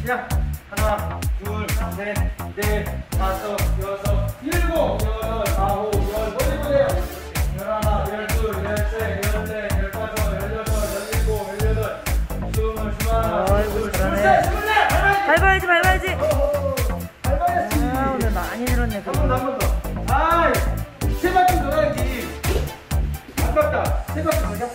시작. 하나, 둘, 셋, 넷, 다섯, 여섯, 일곱, 여덟, 아홉, 열. 머리 보세요. 열하나, 열둘, 열셋, 열넷, 열다섯, 열여섯, 열일곱, 열여덟, 스물, 스물하나, 잘하네. 스물셋. 밟아야지, 밟아야지. 밟아야지. 아, 오늘 많이 늘었네. 한 번 더, 한 번 더. 아이, 세 바퀴 돌아야지. 아깝다. 세 바퀴 돌자.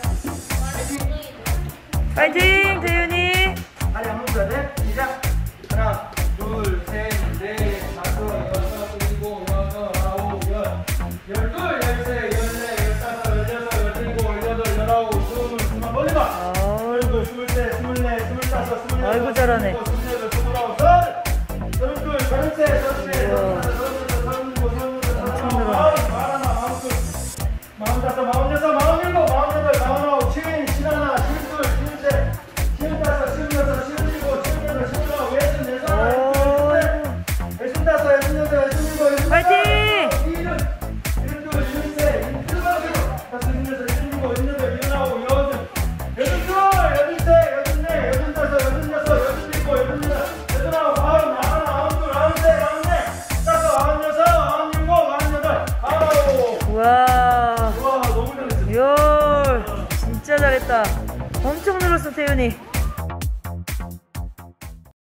파이팅, 태윤이. 다리 한번 돌아야 돼. 시작. 하나, 둘, 셋, 넷, 다섯, 여섯, 일곱, 여덟, 아홉, 열. 열둘, 열셋, 열넷, 열다섯, 열여섯, 열일곱, 열여덟, 열아홉, 스물, 스물. 멀리 봐. 아이고, 스물셋, 스물넷, 스물다섯, 스물여섯, 아이고, 잘하네. 스물여덟, 스물아홉, 서른둘, 서른셋, 서른넷, 서른다섯, 서른여섯, 서른일곱, 서른여덟, 마흔다섯, 마흔여섯, 마흔일곱, 마흔여덟, 마흔아홉, 쉰, 쉰하나, 쉰둘, 쉰셋, 쉰다섯, 쉰여섯, 쉰일곱, 쉰여덟, 쉰아홉, 쉰, 쉰, 쉰다섯, 쉰여덟, 쉰일곱, 쉰여덟, 파이팅! 쉰둘, 쉰셋, 쉰여섯, 쉰여섯, 쉰일곱, 쉰여덟, 쉰아홉, 여든, 여든둘, 여든셋, 여든넷, 여든다섯, 여든여섯, 여든일곱, 여든여덟, 여든아홉, 아흔, 아흔둘, 아흔셋, 아흔넷, 다섯, 아흔여섯, 아흔일곱, 아흔여덟, 아홉. 우와. 와, 너무 잘했어. 이야, 진짜 잘했다. 엄청 늘었어, 태윤이.